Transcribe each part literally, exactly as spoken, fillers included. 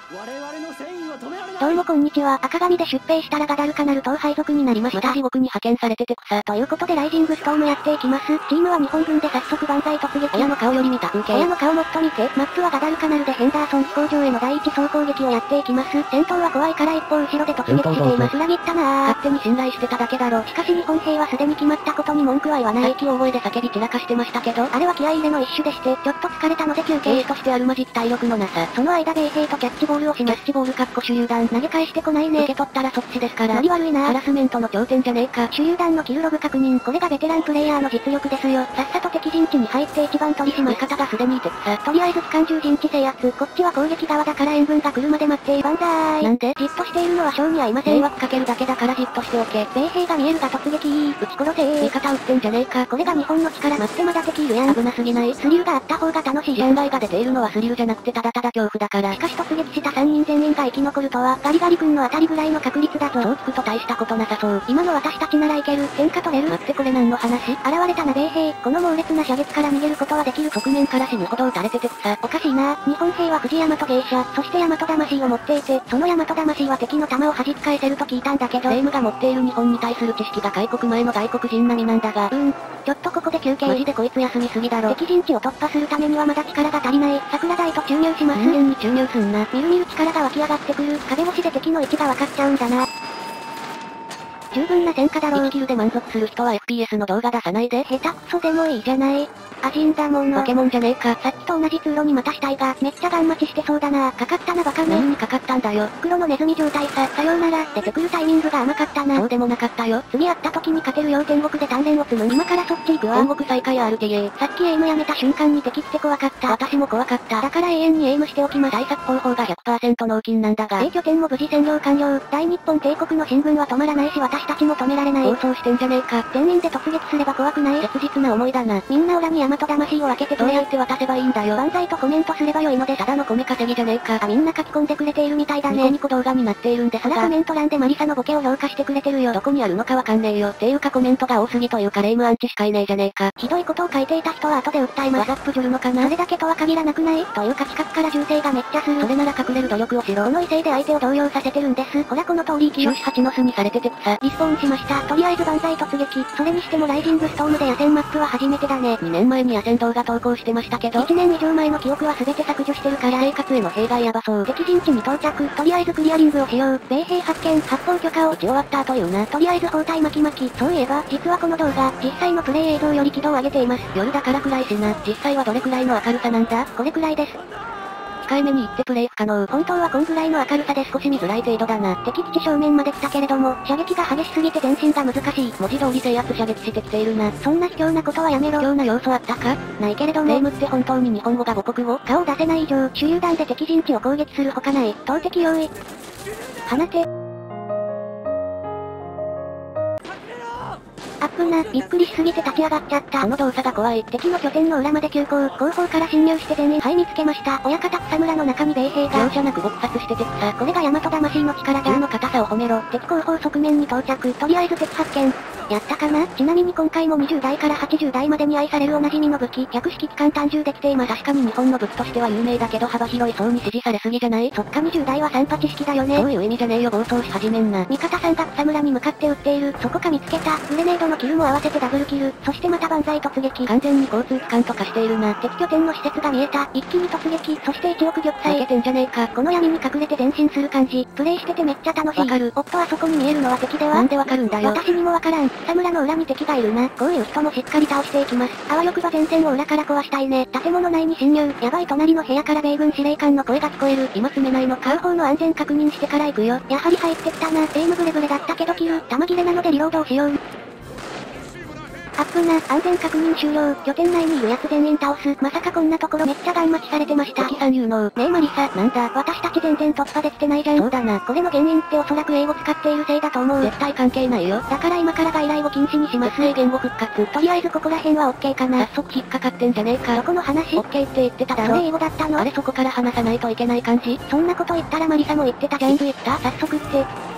どうもこんにちは。赤髪で出兵したらガダルカナル島配属になりました。 また地獄に派遣されてて草。 ということでライジングストームやっていきます。チームは日本軍で早速万歳突撃。 親の顔より見た風景。 親の顔もっと見て。マップはガダルカナルでヘンダーソン飛行場への第一総攻撃をやっていきます。戦闘は怖いから一歩後ろで突撃しています。裏切ったなぁ。 勝手に信頼してただけだろ。 しかし日本兵はすでに決まったことに文句は言わない。 さっき大声で叫び散らかしてましたけど、 あれは気合い入れの一種でして、ちょっと疲れたので休憩兵士としてあるまじき体力のなさ。 その間米兵とキャッチボールをします。 キャッチボールかっこ手榴弾。 投げ返してこないね。 受け取ったら即死ですから。 ノリ悪いな。 ハラスメントの頂点じゃねえか。 手榴弾のキルログ確認。これがベテランプレイヤーの実力ですよ。さっさと敵陣地に入って一番取り締まる。 味方がすでにいて草。 とりあえず機関銃陣地制圧。こっちは攻撃側だから援軍が来るまで待っている。万歳。 なんでじっとしているのは性に合いません。 迷惑かけるだけだからじっとしておけ。 米兵が見えるが突撃。撃ち殺せー。 味方撃ってんじゃねえか。 これが日本の力。待ってまだ敵いるやん。 危なすぎない。 スリルがあった方が楽しいじゃん。 現場が出ているのはスリルじゃなくてただただ恐怖だから。 しかし突撃したさんにん全員が生き残るとは、ガリガリ君のあたりぐらいの確率だぞ。 そう聞くと大したことなさそう。 今の私たちならいける。天下取れる。 待ってこれ何の話？ 現れたな米兵。この猛烈な射撃から逃げることはできる。 側面から死ぬほど撃たれてて草。 おかしいな。日本兵は藤山と芸者、そして大和魂を持っていて、その大和魂は敵の弾を弾き返せると聞いたんだけど、 霊夢が持っている日本に対する知識が開国前の外国人並みなんだが、 うーん。ちょっとここで休憩。 マジでこいつ休みすぎだろ。 敵陣地を突破するためにはまだ力が足りない。桜台と注入します。 人間に注入すんな。 みるみる力が湧き上がってくる。壁越しで敵の位置が分かっちゃうんだな。十分な戦果だろう。 いちキルで満足する人は エフピーエス の動画出さないで。 下手くそでもいいじゃない。アジンだもの。 化け物じゃねえか。 さっきと同じ通路にまた死体が、めっちゃガン待ちしてそうだな。かかったなバカめ。 何にかかったんだよ。 黒のネズミ状態さ。さようなら。出てくるタイミングが甘かったな。 そうでもなかったよ。 次会った時に勝てるよう天国で鍛錬を積む。今からそっち行くわ。 天国再開 アールティーエー。 さっきエイムやめた瞬間に敵って怖かった。 私も怖かった。 だから永遠にエイムしておきます。 対策方法が ひゃくパーセント 納金なんだが。 A拠点も無事占領完了。大日本帝国の進軍は止まらないし私たちも止められない。 暴走してんじゃねえか。 全員で突撃すれば怖くない？ 切実な思いだな。 みんな裏に大和魂を分けてどうやって渡せばいいんだよ。 万歳とコメントすればよいのです。 ただの米稼ぎじゃねえか。 あ、みんな書き込んでくれているみたいだね。 ニコニコ動画になっているんですが。 ほらコメント欄でマリサのボケを評価してくれてるよ。 どこにあるのかわかんねえよ。ていうかコメントが多すぎというかレイムアンチしかいねえじゃねえか。 ひどいことを書いていた人は後で訴えます。 わざっぷじゅるのかな。 それだけとは限らなくない？というか近くから銃声がめっちゃする。 それなら隠れる努力をしろ。 この威勢で相手を動揺させてるんです。ほらこの通り終始蜂の巣にされてて草。 リスポーンしました。とりあえず万歳突撃。それにしてもライジングストームで野戦マップは初めてだね。 にねんまえに野戦動画投稿してましたけど、 いちねん以上前の記憶は全て削除してるから生活への弊害やばそう。 敵陣地に到着。とりあえずクリアリングをしよう。米兵発見、発砲許可を。 撃ち終わった後言うな。 とりあえず包帯巻き巻き。そういえば、実はこの動画、実際のプレイ映像より輝度を上げています。 夜だから暗いしな。実際はどれくらいの明るさなんだ？ これくらいです。 控えめに言ってプレイ不可能。 本当はこんぐらいの明るさで少し見づらい程度だな。敵基地正面まで来たけれども、射撃が激しすぎて前進が難しい。 文字通り制圧射撃してきているな。 そんな卑怯なことはやめろ。 卑怯な要素あったか？ ないけれども。 レイムって本当に日本語が母国語？ 顔を出せない以上、手榴弾で敵陣地を攻撃するほかない。投擲用意。放て。あっぶな、びっくりしすぎて立ち上がっちゃった。 この動作が怖い。 敵の拠点の裏まで急行、後方から侵入して全員、はい見つけました。親方草むらの中に米兵が。 容赦なく撲殺してて草。 これが大和魂の力だ。 銃の硬さを褒めろ。 敵後方側面に到着。とりあえず敵発見。やったかな？ちなみに今回もにじゅうだいからはちじゅうだいまでに愛されるおなじみの武器、百式機関単銃できています。 確かに日本の武器としては有名だけど幅広い層に支持されすぎじゃない？ そっかにじゅうだいはさん八式だよね。 そういう意味じゃねえよ暴走し始めんな。 味方さんが草むらに向かって撃っている。そこか見つけた。グレネードのキルも合わせてダブルキル。そしてまた万歳突撃。 完全に交通機関とかしているな。 敵拠点の施設が見えた。一気に突撃。そしていちおく玉砕。 負けてんじゃねえか。 この闇に隠れて前進する感じ。プレイしててめっちゃ楽しい。 わかる。 おっとあそこに見えるのは敵では？ なんでわかるんだよ。 私にもわからん。草むらの裏に敵がいるな。こういう人もしっかり倒していきます。あわよくば前線を裏から壊したいね。建物内に侵入。やばい隣の部屋から米軍司令官の声が聞こえる。 今住めないのか？ 後方の安全確認してから行くよ。やはり入ってきたな。エイムブレブレだったけどキル。弾切れなのでリロードをしよう。アップな、安全確認終了。拠点内にいる奴全員倒す。まさかこんなところめっちゃガン待ちされてました。 敵さん有能。 ねえマリサ、なんだ、私たち全然突破できてないじゃん。 そうだな。 これの原因っておそらく英語使っているせいだと思う。 絶対関係ないよ。 だから今から外来を禁止にします。 絶対言語復活。 とりあえずここら辺はオッケーかな。 早速引っかかってんじゃねえか。 どこの話？ オッケーって言ってただろ。 それ英語だったの？ あれそこから話さないといけない感じ？ そんなこと言ったらマリサも言ってたじゃん。 全部言った？ 早速って。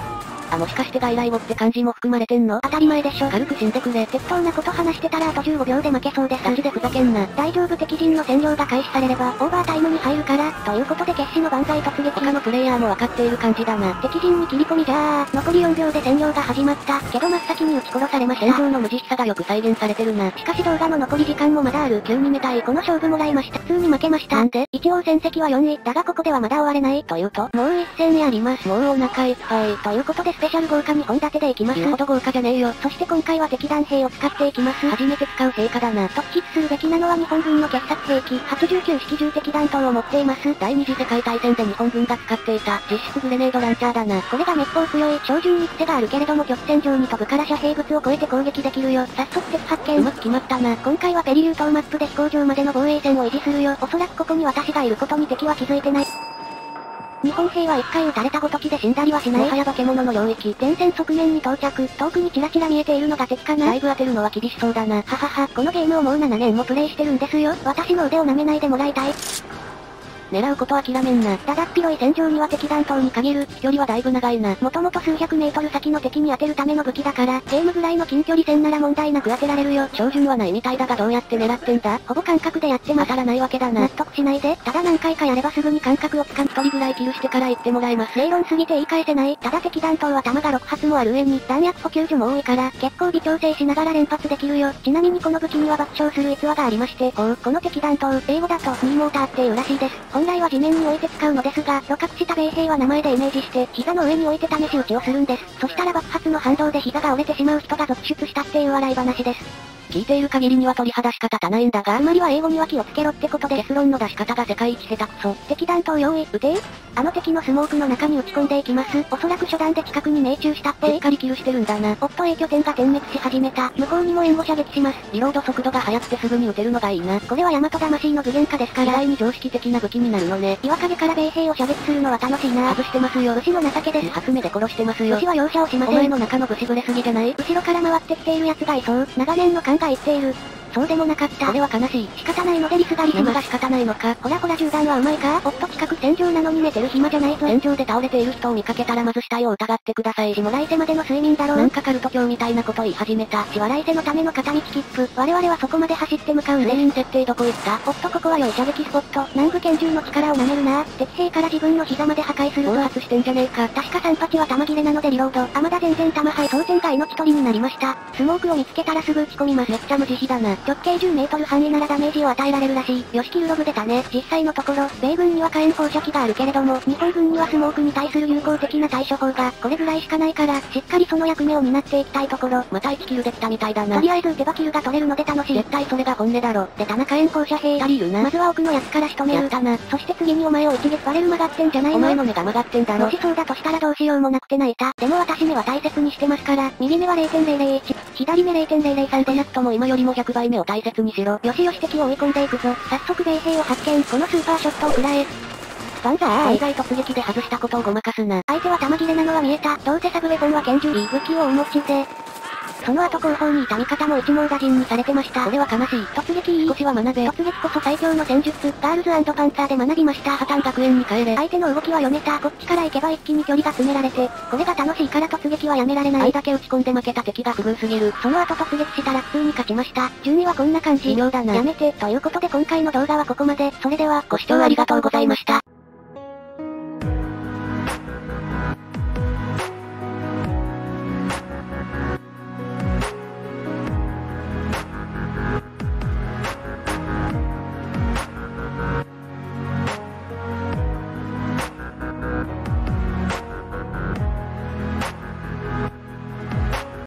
あ、もしかして外来語って漢字も含まれてんの？ 当たり前でしょ。 軽く死んでくれ。 適当なこと話してたらあとじゅうごびょうで負けそうです。 ガチでふざけんな。 大丈夫、敵陣の占領が開始されれば、オーバータイムに入るから、ということで決死の万歳突撃。 他のプレイヤーも分かっている感じだな。 敵陣に切り込みじゃあ、残りよんびょうで占領が始まった。けど真っ先に撃ち殺されました。 戦場の無慈悲さがよく再現されてるな。 しかし動画の残り時間もまだある。 急にめたい。 この勝負もらいました。普通に負けました。 なんで？ 一応戦績はよんい。だがここではまだ終われない。 というと、 もう一戦やります。 もうお腹いっぱい。 ということでスペシャル豪華にほん立てでいきます。 言うほど豪華じゃねえよ。 そして今回は敵弾兵を使っていきます。 初めて使う兵器だな。 特筆するべきなのは日本軍の傑作兵器、はちじゅうきゅう式重敵弾頭を持っています。 第二次世界大戦で日本軍が使っていた、実質グレネードランチャーだな。 これがめっぽう強い、照準に癖があるけれども曲線上に飛ぶから遮蔽物を越えて攻撃できるよ。早速敵発見。 うまく決まったな。 今回はペリリュー島マップで飛行場までの防衛線を維持するよ。おそらくここに私がいることに敵は気づいてない。日本兵は一回撃たれたごときで死んだりはしない。 もはや化け物の領域。 前線側面に到着。遠くにチラチラ見えているのが敵かな。 だいぶ当てるのは厳しそうだな。 ははは、このゲームをもうななねんもプレイしてるんですよ。私の腕を舐めないでもらいたい。 狙うことは諦めんな。 だだっ広い戦場には敵弾頭に限る。 飛距離はだいぶ長いな。 もともと数百メートル先の敵に当てるための武器だから、ゲームぐらいの近距離戦なら問題なく当てられるよ。 照準はないみたいだがどうやって狙ってんだ？ ほぼ感覚でやってます。 当たらないわけだな。 納得しないで。ただ何回かやればすぐに感覚をつかむ。 一人ぐらいキルしてから言ってもらえます。 正論すぎて言い返せない。ただ敵弾頭は弾がろくはつもある上に、弾薬補給所も多いから、結構微調整しながら連発できるよ。ちなみにこの武器には爆笑する逸話がありまして、ほう、この敵弾頭、英語だと、ニーモーターっていうらしいです。本来は地面に置いて使うのですが、露獲した米兵は名前でイメージして、膝の上に置いて試し撃ちをするんです。そしたら爆発の反動で膝が折れてしまう人が続出したっていう笑い話です。 聞いている限りには鳥肌しか立たないんだが、 つまりは英語には気をつけろってことで、 結論の出し方が世界一下手くそ。 敵弾頭用意、撃てー。あの敵のスモークの中に撃ち込んでいきます。おそらく初段で近くに命中したっぽい。 しっかりキルしてるんだな。 おっと A 拠点が点滅し始めた。向こうにも援護射撃します。 リロード速度が速くてすぐに撃てるのがいいな。 これは大和魂の具現化ですから。 意外に常識的な武器になるのね。 岩陰から米兵を射撃するのは楽しいな。 外してますよ。 牛の情けです。 一発目で殺してますよ。 牛は容赦をしません。 お前の中の武士ぶれすぎじゃない？ 後ろから回ってきている奴がいそう。長年の勘が言っている。そうでもなかった。 これは悲しい。 仕方ないのでリスがリスまだ仕方ないのか。 ほらほら銃弾はうまいか。おっと近く戦場なのに寝てる暇じゃないぞ。 戦場で倒れている人を見かけたらまず死体を疑ってください。 下来世までの睡眠だろう。 なんかカルト教みたいなこと言い始めた。 死来世のための片道切符。我々はそこまで走って向かうんです。 全員設定どこ行った？ おっとここは良い射撃スポット。南部拳銃の力を舐めるな。敵兵から自分の膝まで破壊すると。 暴発してんじゃねえか。 確かさんぱちは弾切れなのでリロード。あまだ全然弾灰装填が命取りになりました。スモークを見つけたらすぐ撃ち込みます。 めっちゃ無慈悲だな。 直径じゅうメートル範囲ならダメージを与えられるらしい。よしキルログ出たね。実際のところ、米軍には火炎放射器があるけれども、日本軍にはスモークに対する有効的な対処法が、これぐらいしかないから、しっかりその役目を担っていきたいところ。 またいちキルできたみたいだな。 とりあえず撃てばキルが取れるので楽しい。 絶対それが本音だろ。 で、弾火炎放射兵。 ふたりいるな。 まずは奥のやつから仕留める。 やったな。 そして次にお前を一撃バレル曲がってんじゃないの？ お前の目が曲がってんだろ。 もしそうだとしたらどうしようもなくて泣いた。でも私目は大切にしてますから、右目は れいてんぜろぜろいち、左目 れいてんぜろぜろさん でなくとも今よりもひゃくばいめを大切にしろ。よしよし敵を追い込んでいくぞ。早速米兵を発見。このスーパーショットを食らえ。バンザーイ。 海外突撃で外したことをごまかすな。 相手は弾切れなのは見えた。どうせサブウェポンは拳銃。いい武器をお持ちで。その後後方にいた味方も一網打尽にされてました。 これは悲しい。 突撃いい。 少しは学べ。 突撃こそ最強の戦術。ガールズ&パンツァーで学びました。 破綻学園に帰れ。 相手の動きは読めた。こっちから行けば一気に距離が詰められて、これが楽しいから突撃はやめられない。 あいだけ打ち込んで負けた敵が不遇すぎる。 その後突撃したら普通に勝ちました。順位はこんな感じ。 微妙だな。 やめて。ということで今回の動画はここまで。それでは、 ご視聴ありがとうございました。